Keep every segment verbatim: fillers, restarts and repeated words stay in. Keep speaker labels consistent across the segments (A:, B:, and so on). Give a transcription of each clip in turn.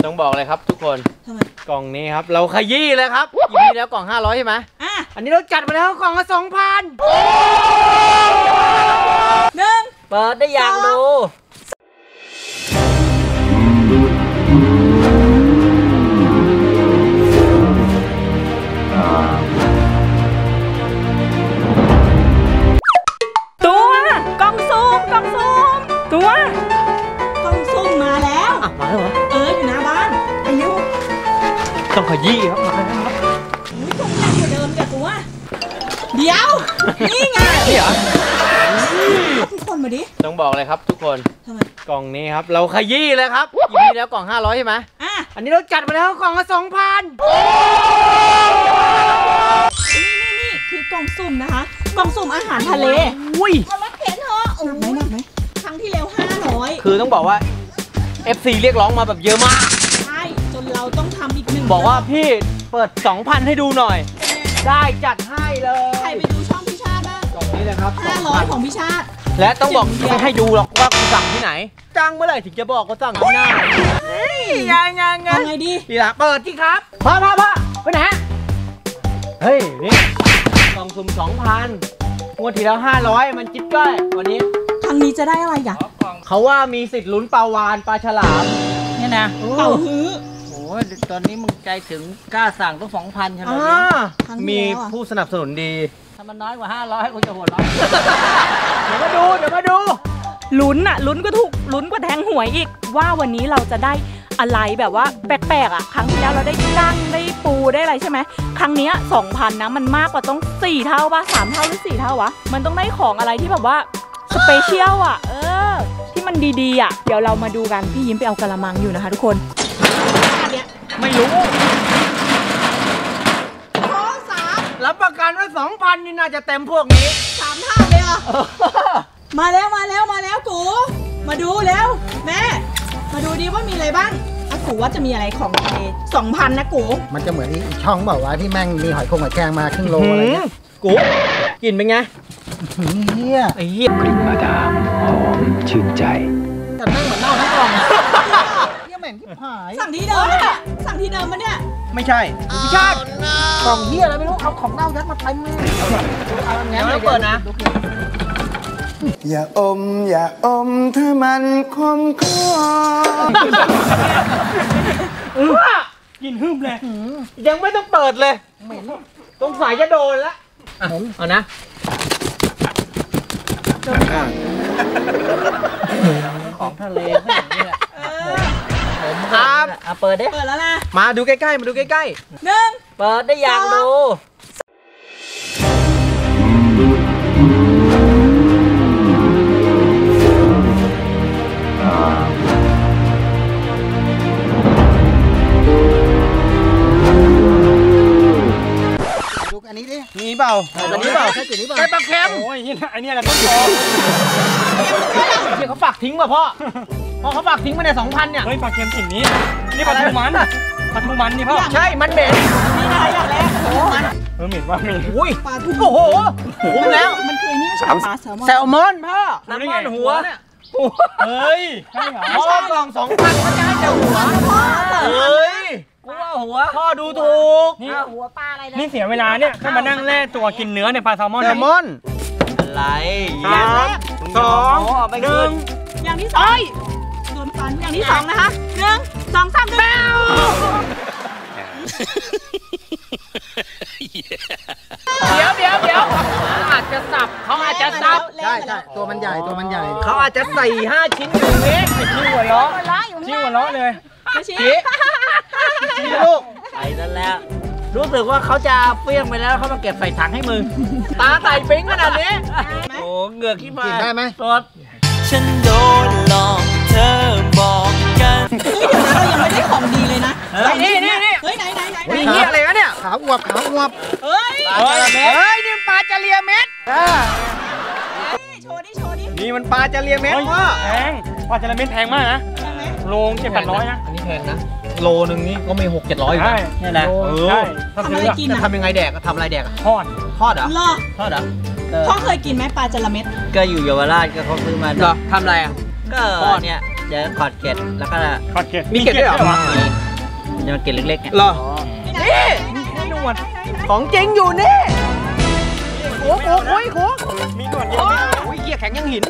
A: ต้องบอกเลยครับทุกคนทำไมกล่องนี้ครับเราขยี้เลยครับอีพีแล้วกล่องห้าร้อยใช่ไหมอ่ะอันนี้เราจัดมาแล้วกล่องละสองพันหนึ่งเปิดได้อยากดู
B: ตัวกล่องซูมกล่องซูมตัวกล่องซูมมาแล้ว
A: อ่ะมาแล้วเหรอ
B: เอออยู่หน้าบ้านไปเร็ว
A: ต้องขยี้ครับมาแล้วครับ
B: อุ้ยกล่องใหญ่กว่าเดิมกับตัวเดี๋ยวนี่ไง
A: นี่เหรอ
B: ทุกคนมาดิ
A: ต้องบอกเลยครับทุกคน
B: ทำไม
A: กล่องนี้ครับเราขยี้เลยครับอีพีแล้วกล่องห้าร้อยใช่ไหมอ่ะอันนี้เราจัดมาแล้วกล่องละสองพัน
B: นี่นี่นี่คือกล่องสุ่มนะคะกล่องสุ่มอาหารทะเล
A: อุ้ย
B: เอารถเข็นเถอะโอ้ไหนหนักไหมครั้งที่แล้วห้าร้อย
A: คือต้องบอกว่า เอฟ ซี เรียกร้องมาแบบเยอะมาก
B: ใช่จนเราต้องทำอีกหนึ่ง
A: บอกว่าพี่เปิด สองพัน ให้ดูหน่อยได้จัดให้เลย
B: ใครไปดูช่องพี่ชาติบ้าง
A: กล่องนี้เลยครับ
B: ห้าร้อยของพี่ชาติ
A: และต้องบอกไม่ให้ดูหรอกว่ากูสั่งที่ไหนจ้างเมื่อไหร่ถึงจะบอกว่าสั่งที่ไหนงานงานงาน
B: ไงดี
A: ดีละเปิดที่ครับพ่อพ่อพ่อไปไหนเฮ้ยนี่กล่องสุ่ม สองพัน งวดที่แล้วห้าร้อยมันจิ๊บก้อยวันนี้
B: ครั้งนี้จะได้อะไรอ่ะ
A: เขาว่ามีสิทธิ์ลุ้นปลาวานปลาฉลาม
C: เนี่ยนะ
B: เป่าฮื้อ
C: โอ้ยตอนนี้มึงใจถึงกล้าสั่งต้องสองพันใช่ไหม
A: มีผู้สนับสนุนดี
C: ถ้ามันน้อยกว่าห้าร้อยกูจะหัวเราะ
A: เดี๋ยวมาดูเดี๋ยวมาดู
B: ลุ้นอะลุ้นก็ถูกลุ้นกว่าแทงหวยอีกว่าวันนี้เราจะได้อะไรแบบว่าแปลกๆอะครั้งที่แล้วเราได้กั้งได้ปูได้อะไรใช่ไหมครั้งนี้สองพันนะมันมากกว่าต้องสี่เท่าป่ะสามเท่าหรือสี่เท่าวะมันต้องได้ของอะไรที่แบบว่าสเปเชียลอะเออที่มันดีๆอะเดี๋ยวเรามาดูกันพี่ยิ้มไปเอากระมังอยู่นะคะทุกคน
A: ไม่รู้รับประกันว่า สองพัน นี่น่าจะเต็มพวกนี้
B: สามเท่าเลยอ่ะมาแล้วมาแล้วมาแล้วกูมาดูแล้วแม่มาดูดิว่ามีอะไรบ้างถ้ากูว่าจะมีอะไรของทะเลสองพันนะกู
D: มันจะเหมือนอีกช่องบอกว่าที่แม่งมีหอยโข่งหอยแครงมาครึ่งโลอะไรเงี้ย
A: กูกินเป็นไง
D: เฮีย
A: ไอ้เฮีย
E: กลิ่นมาดามหอมชื่นใจ
D: แต่แม่งเหมือนเน่าทั้งกล่องเฮียแม่งที่หาย
B: สั่งที่เดิมเนี่ยสั่งที่เดิมมาเนี่ย
A: ไม่ใช่ไม่ใช่
D: กล่องเฮียอะไรไม่รู้เอาของเน่ายัดมาเต็มเลย
A: เอางั้นเราเปิดนะ
D: อย่าอมอย่าอมถ้ามันคมคอ
A: กินหึ่มเลยยังไม่ต้องเปิดเลยต้องสายจะโดนแล้วเอานะ
C: ของทะเลเนี่ยผม
A: ครับ
C: เอาเปิดดิ
B: เปิดแล้วนะ
A: มาดูใกล้ๆมาดูใกล้
B: ๆหนึ่ง
C: เปิดได้อยากดู
D: ดูอันนี้ดิ
A: มีเปล่าอันนี้เปล่า
D: ใช่จุดนี้เปล่า
A: ไก่ปลาเค็มโอ้ยนี่อันนี้อะไรต้นคอที่เขาฝากทิ้งป่ะพ่อพ่อเขาฝากทิ้งมาในสองพันเนี่ย
F: เฮ้ยปลาเค็มกลิ่นนี้นี่ปลาทูมันปลาทูมันนี่พ่อ
A: ใช่มันเหม็น
B: นี่อะไรอย่างแรกโอ้มัน
F: เออเหม็นว่าเหม็น
A: อุ้ย
B: ปลาทู
A: โอ้โหโอ้โหแล้ว
B: มันคือนี่ไม่ใช่ปลาแซลมอน
A: แซลมอนพ่อแซลมอนหัวเนี่ย
F: เฮ้ยใช่เหรอ
A: พ่อกล่องสองพันมันจะให้แต่หัวเฮ้ย
C: กูว่าหัว
A: พ่อดูถูก
C: นี่หัวปลาอะไร
F: นี่เสียเวลาเนี่ยถ้ามานั่งแล่ตัวกินเนื้อในปลาแซลมอน
A: แซลมอน
C: อะไร
A: สามสองหนึ่ง
B: อย่างที่สองโดนฟันอย่างที่สองนะคะหนึ่งสองสามแมว
A: เดี๋ยวเดี๋ยวเดี๋ยวเขาอาจจะสับเขาอาจจะสับ
D: ใช่ใช่ตัวมันใหญ่ตัวมันใหญ่
A: เขาอาจจะใส่ห้าชิ้นอยู่นี้
F: ชิ้นหัวล้อชิ้นหัวล้อเลย
A: ชี้ชี้ลูก
C: ไปนั่นแล้วรู้สึกว่าเขาจะเฟี้ยงไปแล้วเขามาเก็บใส่ถังให้มึง
A: ตาใส่ปิ๊งขนาดนี้
C: โอ้เหงือกขี้มา
D: กินได้ไหม
C: สดฉันโดนหลอกเธอบอกกัน
B: เฮ้ยเดี๋ยวนะเรายังไม่ได้ของดีเลยนะ
A: นี่นี่นี่
B: เฮ้ยไหนไหนไหน
A: นี่เหี้ยอะไรวะเนี่ย
D: ขาวอวบขาวอวบ
B: เฮ้ย
A: เฮ้ยนี่ปลาจะเลียเม็ด
B: โชว์ดิโชว์ดิ
A: นี่มันปลาจะเลียเม็ดพ่อ
F: แพงปลาจะเลียเม็ดแพงมากนะโลเจ็ดแปดร้อยนะ
A: อันนี้แพงนะโลนึงนี่ก็มีหกเจ็ดร้อยอยู่
F: นี่แหละ
A: เออทำอะไรกินทำยังไงแดกทำอะไรแดก
F: ทอด
A: ทอดเหรอทอดเหรอ
B: พ่อเคยกินไหมปลาจระเม็ด
C: ก็อยู่เยาวราชก็เขาซื้อมา
A: ก็ทำอะไรอ่ะ
C: ก็เนี่ยเดี๋ยวขอดเกล็ดแล้วก็
F: ขอดเกล็ด
A: มีเกล็ดด้วยเหรอจะมาเกล็ดเล็กๆเนี่ยหรอนี่หนวดของจริงอยู่นี่โอ้โหโอ้ยโอ้มีหนวดเยอะโอ้ยเหี้ยแข็งยังหิน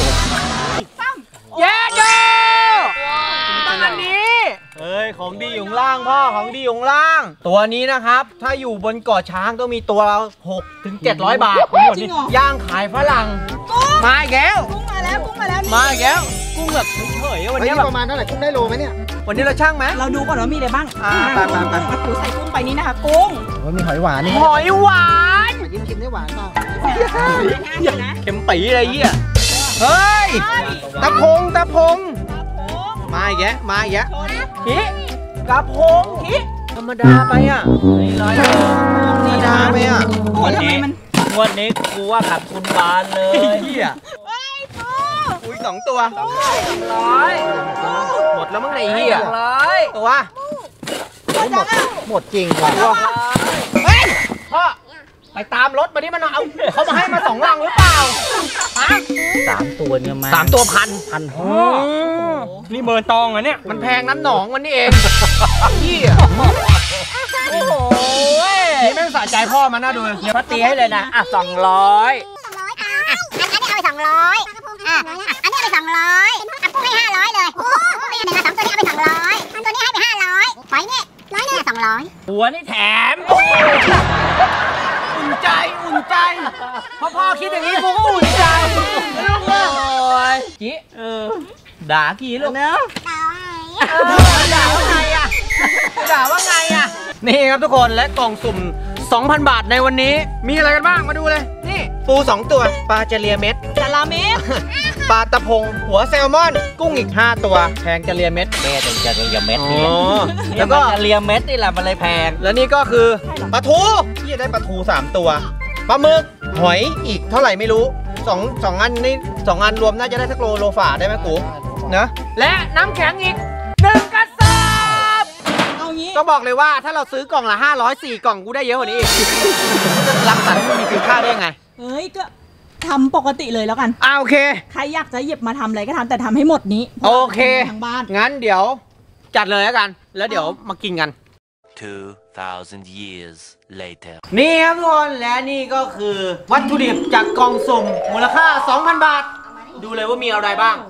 A: เย้โจ้ต้องอันนี้เอ้ยของดีอยู่ล่างพ่อของดีอยู่ล่างตัวนี้นะครับถ้าอยู่บนเกาะช้างต้องมีตัวละหกถึงเจ็ดร้อยบาทย่างขายฝรั่งมาอีกแล้วกุ้งมาแล้วกุ้งมาแล้วมาอีกแล้วกุ้งแบบเฉยๆวันนี้ประมาณเท่าไหร่กุ้งได้โลไหมเนี่ยวันนี้เราช่างไหม
B: เราดูก่อนว่ามีอะไรบ้าง
A: อ่าไปไปไป
B: ปูใส่กุ้งไปนี้นะคะกุ้ง
D: มีหอยหวานนี่
A: หอยหวาน
D: กินกินได้หวานเปล่า
A: เข็มปีอะไรเงี้ยเฮ้ยตะพงตะพงมาอีกแล้วมาอีกแล้วฮิกระพงฮิธรรมดาไปอ่ะร้อยธรรมดาไปอ่ะ
B: วันนี้
A: วันนี้กูว่าขาดทุนบานเลยเฮียอุ้ยสองตัวร้อยหมดแล้วมั้งไอ้เฮียร้อยตัวหมดหมดจริงว่ะเฮ้ยพ่อไปตามรถมาดิมันเอาเขามาให้มาสองลังหรือเปล่าฮะ
E: สามตัวเนี่ยมา
A: สามตัวพัน
E: พันห้า
F: นี่เบอร์ตองอ่ะเนี่ย
A: มันแพงน้ำหนองมันนี่เองเฮียโอ้โหนี่แม่งสะใจพ่อมันน่าดู
E: เดี๋ยวพ่อตีให้เลยนะอ่ะสองร้อย
G: อันนี้เอาไปสองร้อยอ่ะอันนี้เอาไปสองร้อยอ่ะให้ห้าร้อยเลยโอ้ไม่งั้นเดี๋ยวสองตัวนี้เอาไปสองร้อยตัวนี้ให้ไปห้าร้อยไฟเนี่ยร้อยเนี่ยสองร้อย
E: หัวนี่แถม
A: อุ่นใจอุ่นใจพ่อพ่อคิดอย่างนี้กูก็อุ่นใจลูกเอ้ยจิเออด่ากี่ลูกเนาะด่าว่าไงอ่ะด่าว่าไงอ่ะนี่ครับทุกคนและกล่องสุ่ม สองพัน บาทในวันนี้มีอะไรกันบ้างมาดูเลยนี่ปูสองตัวปลาเจเลียเม็ด
B: จาราเม็ด
A: ปลาตะพงหัวแซลมอนกุ้งอีกห้าตัวแพงเจเลียเม็ด
E: แม่เป็นเจเลียเม็ดนี่
A: แล้วก็
E: เจเลียเม็ดนี่แหละมันเลยแพง
A: แล้วนี่ก็คือปลาทูที่ได้ปลาทูสามตัวปลาหมึกหอยอีกเท่าไหร่ไม่รู้สองสองอันนี่สองอันรวมน่าจะได้สักโลโลฝ่าได้ไหมกูนะและน้ำแข็งอีกหนึ่งกระสอบก็บอกเลยว่าถ้าเราซื้อกล่องละห้าร้อยสี่กล่องกูได้เยอะกว่านี้อีกรักษาที่มันมีคุณค่าได้ไง
B: เฮ้ยก็ทำปกติเลยแล้วกัน
A: อ่าโอเค
B: ใครอยากจะหยิบมาทำอะไรก็ทำแต่ทำให้หมดนี้
A: โอเคทางบ้านงั้นเดี๋ยวจัดเลยแล้วกันแล้วเดี๋ยวมากินกัน
C: two thousand years later
A: นี่ครับทุกคนและนี่ก็คือวัตถุดิบจากกล่องสุ่มมูลค่า สองพัน บาทดูเลยว่ามีอะไรบ้าง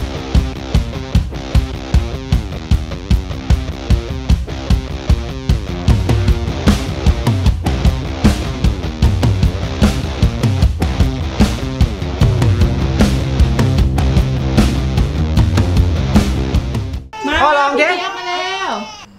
A: พ่อลองดิมาแล้ว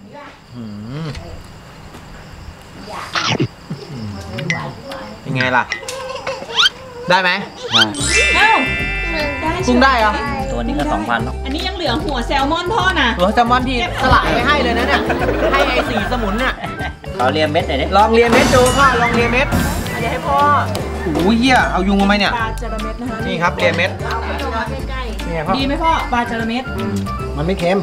A: เป็นไงล่ะได้ไหมได้กุ้งได้เหรอ
E: ตัวนี้ก็สองพัน
B: อันนี้ยังเหลือหัวแซลมอนพ่อนะ
A: หัวแซลมอนที่สลายไปให้เลยนะเนี่ยให้ไอ้สีสมุนเนี่ย
E: เราเรียนเม็ดหน่อยดิ
A: ลองเรียนเม็ดดูพ่อลองเรียนเม็ดเดี๋ยวให้พ่อโอ้ยเหี้ยเอายุงมาไหมเนี่ย
B: ปลาจาระเม็ดนะคะ
A: นี่ครับเรียนเม็ด
B: ดีไหมพ่อปลาจาระเม็ด
D: มันไม่เค็ม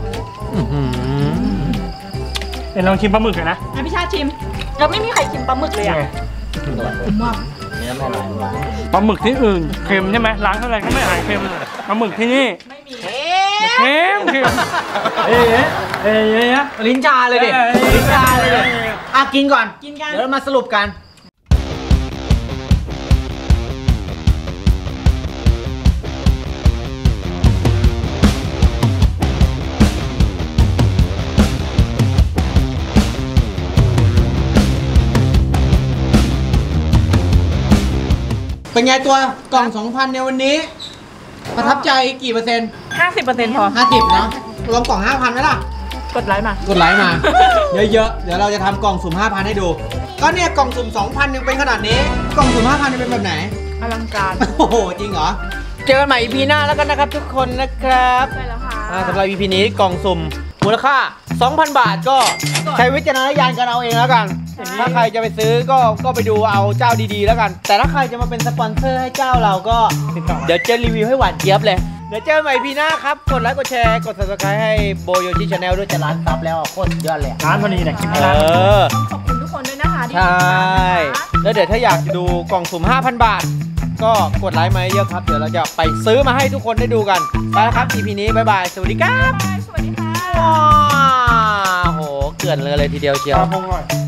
F: เดี๋ยวลองชิมปลาหมึกเลยนะ
B: ให้พี่ชาติชิมเราไม่มีใครชิมปลาหมึกเลยอ่ะผมว่า
E: เนื้อไม่อร่อย
F: ปลาหมึกที่อื่นเค็มใช่ไหมล้างเท่าไรก็ไม่หายเค็มปลาหมึกที่นี่
B: ไม่มี
F: เค็มเค็มเอ๊ะเอ๊ะเอ๊ะ
A: ลิ้นชาเลยดิลิ้นชาเลยดิอ่ะกินก่อน
B: กินกัน
A: เดี๋ยวเรามาสรุปกันเป็นไงตัวกล่อง สองพัน ในวันนี้ประทับใจกี่เปอร์เซ็นต์
B: ห้าสิบเปอร์เซ็นต์พอ
A: ห้าสิบเนาะรวมกล่อง ห้าพัน ไหมล่ะ
B: กดไลค์มาก
A: ดไลค์มาเยอะๆเดี๋ยวเราจะทำกล่องสุ่ม ห้าพัน ให้ดูก็เนี่ยกล่องสุ่ม สองพัน ยังเป็นขนาดนี้กล่องสุ่ม ห้าพัน จะเป็นแบบไหน
B: อลังการ
A: โอ้โหจริงเหรอเจอกันใหม่ อี พี หน้าแล้วกันนะครับทุกคนนะครับ
B: ใช่แล้วค่ะ
A: สำหรับ อี พี นี้กล่องสุ่มมูลค่า สองพัน บาทก็ใช้วิจารณญาณกันเอาเองแล้วกันถ้าใครจะไปซื้อก็ก็ไปดูเอาเจ้าดีๆแล้วกันแต่ถ้าใครจะมาเป็นสปอนเซอร์ให้เจ้าเราก็เดี๋ยวจะรีวิวให้หวานเจี๊ยบเลยเดี๋ยวเจอกันใหม่ อี พี หน้าครับกดไลค์กดแชร์กด ซับสไครบ์ ให้โบโยชิชาแนลด้วยจะล้านซับแล้วโคตรยอดเลย
F: ล้านพอดีเนี่ยคลิปนี้
A: เออ
B: ขอบคุณทุกคนด้วยนะคะที่
A: ใช่แล้วเดี๋ยวถ้าอยากจะดูกล่องสุ่ม ห้าพัน บาทก็กดไลค์มาเยอะครับเดี๋ยวเราจะไปซื้อมาให้ทุกคนได้ดูกันไปแล้วครับ อี พี นี้บ๊ายบายสวัสดีครับ
B: สวัสดีค่ะ
A: ว้าวโห
E: อนเลยทีเดียวเชียว
F: ปลาพงหน่อย